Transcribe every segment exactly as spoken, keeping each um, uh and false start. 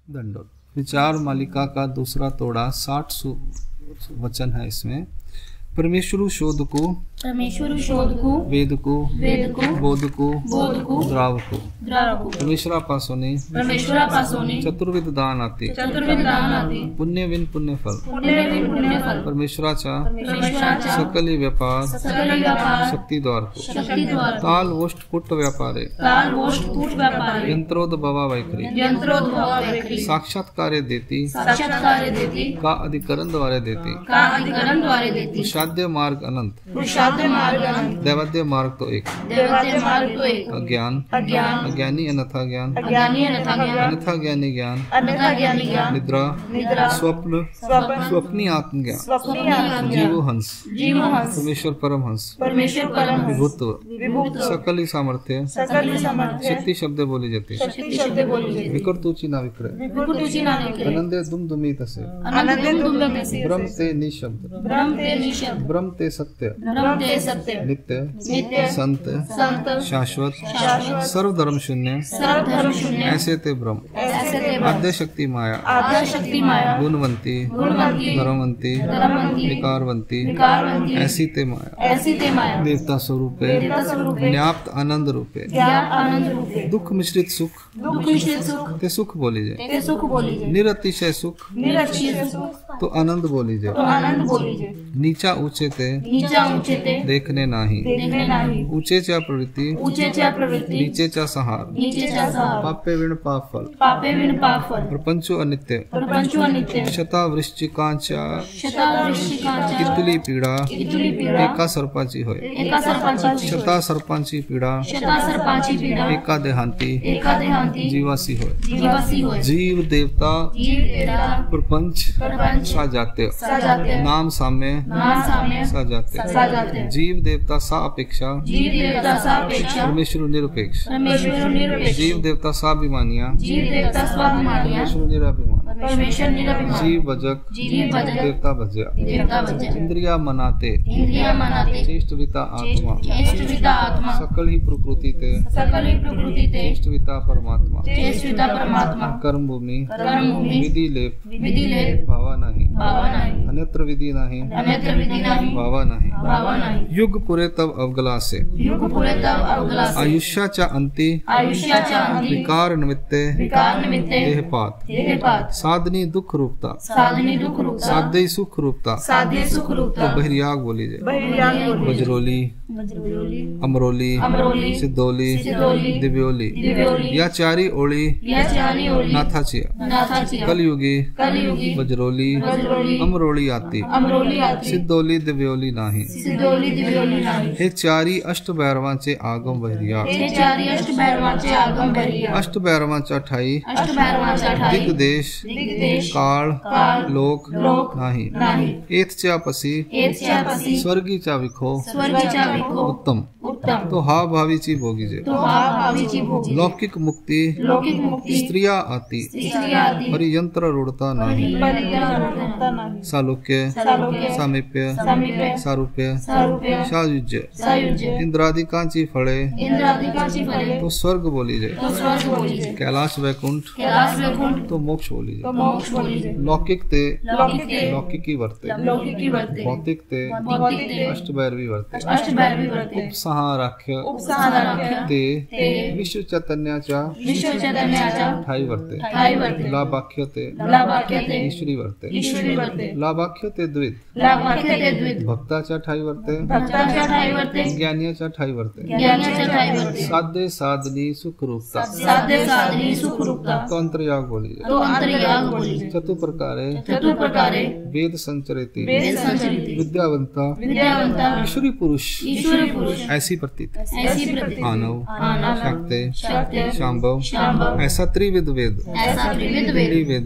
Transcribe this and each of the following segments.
दंडोत। विचार मालिका का दूसरा तोड़ा साठ वचन है। इसमें परमेश्वर शोध को परमेश्वर शोध को वेद को वेद को बोध को बोध को द्राव को द्राव को परमेश्वरापासून परमेश्वरापासून चतुर्विध दान आते चतुर्विध दान आते पुण्यविन पुण्यफल पुण्यविन पुण्यफल परमेश्वराचा परमेश्वराचा सकली व्यापार सकल व्यापार शक्ति द्वार को शक्ति द्वार ताल वोष्ट पुट व्यापारे काल वोष्ट कूट व्यापार यंत्रोद्भवा वैखरी यंत्रोद्भव वैखरी साक्षात्कार्य देती साक्षात्कार देती का अधिकरण द्वारे देती का अधिकरण द्वारे देती पुरुषाद्य मार्ग अनंत पुरुषार्थ मार्ग अनंत दैवाद्य मार्ग तो एक देवाद्य मार्ग तो एक अज्ञान अज्ञान अज्ञानी अन्यथा ज्ञान अज्ञानी अन्यथा ज्ञान अन्यथा ज्ञानी ज्ञान अन्यथा ज्ञानी ज्ञान निद्रा निद्रा स्वप्न स्वप्न स्वप्नी आत्मज्ञान स्वप्नी आत्मज्ञान जीवो हंस जीव हंस परमेश्वर परम हंस परमेश्वर परम हंस विभुत्व विभुत्व सकल ही सामर्थ्य सकल सामर्थ्य शक्ति शब्द बोली जाते शक्ति शब्द बोली जाती विकर्तुची ना विक्रय विकृतीची नावे केली आनंदे दुम दुमी तसे आनंदे दुर्लभसे ब्रह्म ते निशब्द ब्रह्म ते निशब्द ब्रह्म ते सत्य ब्रह्म ते सत्य नित्य नित्य संत संत शाश्वत शाश्वत सर्व धर्म शून्य सर्व धर्म शून्य ऐसे ते ब्रह्म ऐसे ते आद्य शक्ति माया आद्य शक्ति माया गुणवंती गुणवंती धर्मवंती धर्मवंती विकारवंती विकारवंती ऐसी ते माया ऐसी ते माया देवता स्वरूपे देवता स्वरूपे न्याप्त आनंद रूपे ज्ञान आनंद रूपे दुख मिश्रित सुख दुख मिश्रित सुख ते सुख बोली जाए ते सुख बोली जाए निरतिशय सुख निरक्षित सुख तो आनंद बोली तो जाए आनंद बोली जाए नीचा ऊंचे ते नीचा ऊंचे ते देखने नाही देखणे नाही ऊंचेच्या प्रवृत्ती ऊंचेच्या प्रवृत्ती नीचेचा सहार नीचेच्या सहार पापे विण पाप फल पापे विण पाप फल प्रपंचो अनित्य प्रपंच अनित्य शतावृश्चिकांच्या शतावृश्चिकांच्या कितली पीडा कितली पीडा एका सर्पाची होय एका सर्पाची शता सर्पांची पीडा शता सर्पाची पीडा एका देहांती एका देहांती जीवासी होय जीवासी होय जीव देवता जीव देवता प्रपंच प्रपंच साजात्य सजाते नाम साम्य नाम साम्य साजात्य सजाते जीव देवता सा अपेक्षा जीव देवता सापेक्षा परमेश्वर निरपेक्ष परमेश्वर निरपेक्ष जीव देवता स्वाभिमानिया जीव देवता स्वाभिमानिया परमेश्वर निराभिमान परमेश्वर निरभिमान जीव भजक जीव भजक देवता भज्या देवता भजक इंद्रिया मनाते इंद्रिया मनाते चेष्टविता आत्मा चेष्टविता आत्मा सकल ही प्रकृति ते सकल ही प्रकृति ते चेष्टविता परमात्मा चेष्टविता परमात्मा कर्म भूमि कर्मभूमी विधि लेप विधि लेप भावा नाही भावा नाही अन्यत्र विधि नाही अन्यत्र विधि नाही भावा नाही भावा नाही युग पुरे तब अवगला से युग पुरे तव अवगला से आयुष्याच्या अंती आयुष्याच्या अंती विकार निमित्ते विकार निमित्ते देहपात देहपात साधनी दुख रूपता साधनी दुख रूपता साध्य सुख रूपता साध्य सुख रूपता तो बहिर्याग बोली जाए बहिर्याग बोली बजरोली वज्रोली अमरोली अमरोली सिद्धोली सिद्धोली दिव्योली दिव्योली या चारी ओळी या चारी ओली नाथाची नाथाची कलयुगी कलियुगी वज्रोली वज्रोली अमरोळी आती अमरोली आती सिद्धोली दिव्योली नाही सिद्धोली दिव्योली नाही हे चारी अष्टभैरवांचे आगम बहिर्याग हे चारी अष्टभैरवांचे आगम बहिर्याग अष्टभैरवांच्या ठाई अष्टभैरवांच्या ठाई दिग्देश दिग्देश काळ काळ लोक लोक नाही नाही एतच्या पसी एतच्या पसी स्वर्गीच्या विखो स्वर्गीच्या विखो उत्तम उत्तम तो हा भावीची भोगीजे तो हा भावीची भोगी लौकिक मुक्ती लौकिक मुक्ती स्त्रिया आती स्त्रिया आदी परियंत्र रूढता नाही परिग्रह नाही सालोक्य सालोक्य सामिप्य समीप्य सारूप्य सारूप्य सायुज्य सायुज्य इंद्रादिकांची फळे इंद्रादिकाची फले तो स्वर्ग बोली जाए तो स्वर्ग बोली जाए कैलाश वैकुंठ कैलाश वैकुंठ तो मोक्ष बोली तो जाए मोक्ष बोली जाए लौकिक ते लौकिक ते लौकिकी वर्ते लौकिकी वर्ते भौतिक ते भौतिक ते अष्टभैरवी वर्ते अष्टभैरवी वर्ते उपसहाराख्य उपसहाराख्य ते ते विश्व चैतन्याच्या विश्व चैतन्याच्या ठाई वर्ते ठाई वर्ते लाभाख्य ते लाभाख्य ते ईश्वरी वर्ते ईश्वरी वर्ते लाभाख्य ते द्वित लाभाख्य ते द्वित भक्ताच्या ठाई वर्ते भक्ताच्या ठाई वर्ते ज्ञानियाच्या ठाई वर्ते ज्ञानाच्या ठाई वर्ते साध्य साधनी सुखरूपता साध्य साधनी सुखरूपता तो अंतर्याग बोली जाए तो अंतर्याग बोली जाए चतुप्रकारे चतुर्प्रकारे वेद संचरिती वेद संचरिती विद्यावंता विद्यावंता ईश्वरी पुरुष ईश्वरी पुरुष ऐसी प्रतीत ऐसी प्रति आनव आनव शक्ते शक्ति शांभव शांभव ऐसा त्रिविध वेद ऐसा त्रिविध वेद त्रिवेदे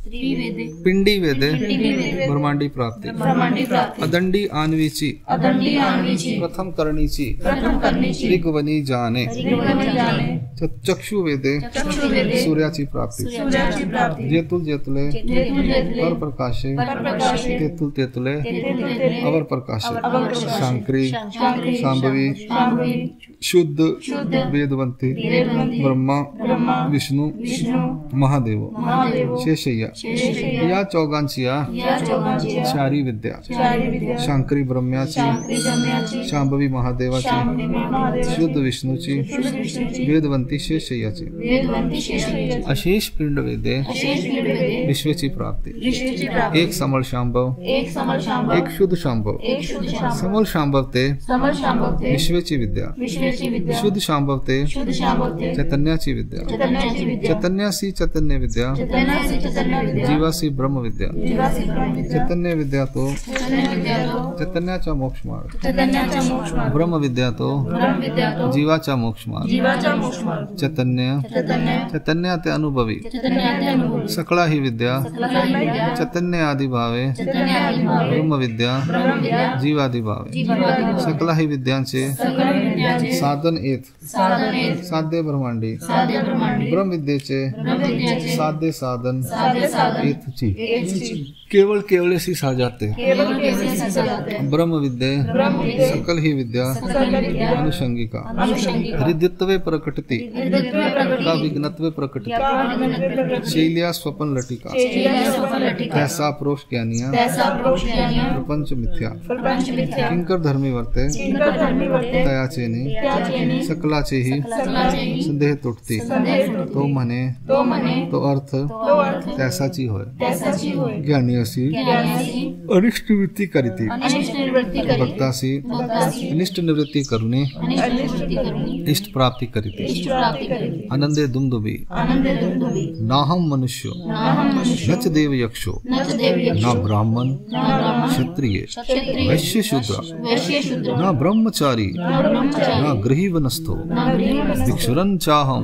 स्त्री वेदे पिंडी वेदे पिंडी वेदे ब्रह्मांडी प्राप्ति ब्रह्मांडी प्राप्ति अदंडी आन्वीची अदंडी आन्वीची प्रथम करणीची प्रथम करण्याची ऋग्वनी जाने ऋग्वेदी जाणे च- चक्षु वेदे चक्षु वेदे सूर्याची प्राप्ती सूर्याची प्राप्ती जेतुल जेतुले जेतुल जेतुले पर प्रकाशे परप्रकाशे तेतुल तेतुले तेतुल तेतुले अवर प्रकाशे अवर प्रकाशे शांकरी शांकरी शांभवी शांभवी शुद्ध शुद्ध वेदवंती वेदवंती ब्रह्मा ब्रह्मा विष्णू विष्णू महादेव महादेव शेषय्या शेषय्या या चौघांची या या चौघांची चारी विद्या चारी विद्या शांकरी ब्रह्म्याची शांकरी ब्रह्म्याची शांभवी महादेवाची शांभवी महादेवाची शुद्ध विष्णूची शुद्ध विष्णूची वेदवंती शेषय्याची वेदवंती शेषय्याची अशेष पिंड वेदे अशेष पीठ वेदे विश्वेची प्राप्ती विष्णूची प्राप्ती एक समल शांभव एक समल शांभव एक शुद्ध शांभव एक शुद्ध शांभव समल शांभव ते समल शांभव ते विश्वेची विद्या विश्वेची विद्या शुद्ध शांभव ते शुद्ध शांभव ते चैतन्याची विद्या चैतन्याची विद्या चैतन्यासी चैतन्य विद्या चैतन्याची चैतन्य विद्या जीवासी ब्रह्म विद्या जीवासी ब्रह्म विद्या चैतन्य विद्या तो चैतन्य विद्या तो चैतन्याचा मोक्ष मार्ग चैतन्याचा मोक्ष मार्ग ब्रह्म विद्या तो ब्रह्म विद्या तो जीवाचा मोक्ष मार्ग जीवाचा मोक्ष मार्ग चैतन्य चैतन्य चैतन्य ते अनुभवी चैतन्याचे अनुभव सकला ही विद्या सकलाही विद्या चैतन्य आदि भावे चैतन्य आदि भावे ब्रह्म विद्या ब्रह्म विद्या जीवादि भावे जीवादि भावे सकला ही विद्यांचे सकल विद्याचे साधन येत साधने साध्य ब्रह्मांडी साध्य ब्रह्मांडी ब्रह्म विद्येचे ब्रह्म विद्याचे साध्य साधन साध्य साधन येतची एकची केवळ केवळेसी साजाते केवल केवल सजाते ब्रह्म विद्ये ब्रह्म विद्या सकल ही विद्या सकल विद्या अनुषंगिका अनुषंगिक हृदित्वे प्रकटती हृदयत्वे प्रकटी का विघ्नत्वे प्रकटती विघ्नत्वे प्रकटी शैल्या स्वपन लटिका शैल्या स्वप्न लटिका त्यासा प्रोष ज्ञानिया त्याचा प्रोक्ष ज्ञानिया प्रपंच मिथ्या प्रपंच मिथ्या किंकर धर्मी वर्ते किंकर धर्मी वर्ते तयाचेनी त्याचेनी सकलाचेही सकलाचेही संदेह तुटती संदेह तुटती. तो म्हणे तो म्हणे तो अर्थ तो अर्थ त्यासाची होय त्यासाची होय ज्ञानी असी ज्ञानासी अनिष्ट वृत्ती करीती अनिष्ट निवृत्ती करी भक्तासी भक्तासी अनिष्ट निवृत्ती करुणे अनिष्ट निवृत्ती करी इष्ट प्राप्ती करीती इष्ट प्राप्ती करी आनंदे दुमदुबी आनंद दुंदुबी नाहम मनुष्यो नाहम मनुष्य नच देव यक्षो न च देव यक्ष न ब्राह्मण न ब्राह्मण क्षत्रिय क्षत्रिय वैश्य शूद्र वैश्य शूद्र न ब्रह्मचारी न ब्रह्मचारी न गृहीवनस्थो न गृहीवनस्थो भिक्षुरं चाहम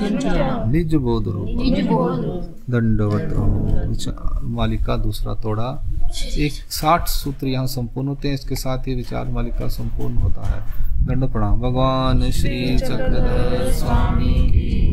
निज बोधरो निज बोध दंडवत विचार मालिका दूसरा तोड़ा एक साठ सूत्र यहाँ संपूर्ण होते हैं। इसके साथ ही विचार मालिका संपूर्ण होता है। दंड प्रणाम। भगवान श्री चक्रधर स्वामी की